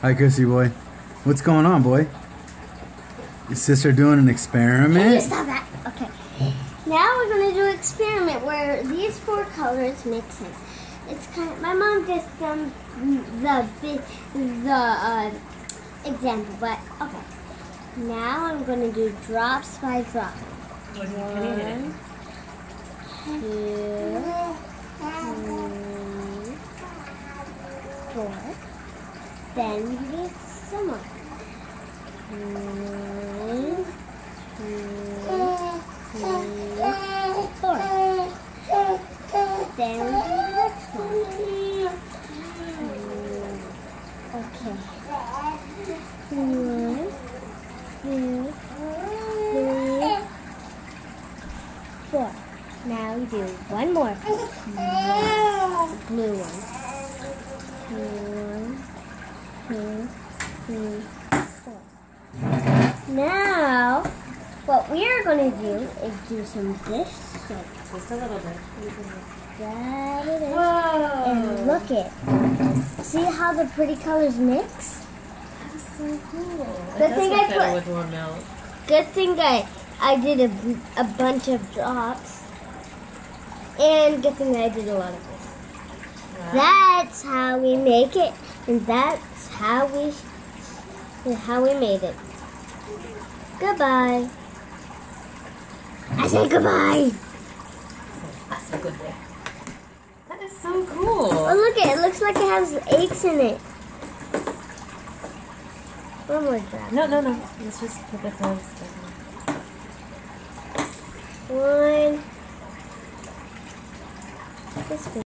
Hi, Chrissy boy. What's going on, boy? Your sister doing an experiment? Can you stop that? Okay. Now we're gonna do an experiment where these four colors mix in. It's kind of, my mom just done the example, but okay. Now I'm gonna do drops by drop. 1, 2, 3, 4. Then you do some more. 1, 2, 3, 4. Then we do the next one. Okay. 1, 2, 3, 4. Now we do one more. Blue one. 1, 2, 3, 4. Now, what we are going to do is do some dish soap. Just a little bit. That it is. Whoa. And look it. See how the pretty colors mix? That's so cool. Good thing I put with more milk. Good thing I did a bunch of drops. And good thing I did a lot of this. Wow. That's how we make it. And that's how we made it. Goodbye. I say goodbye. That's a good day. That is so cool. Oh, look it. It looks like it has eggs in it. One more drop. No. Let's just put the clothes down. 1. This way.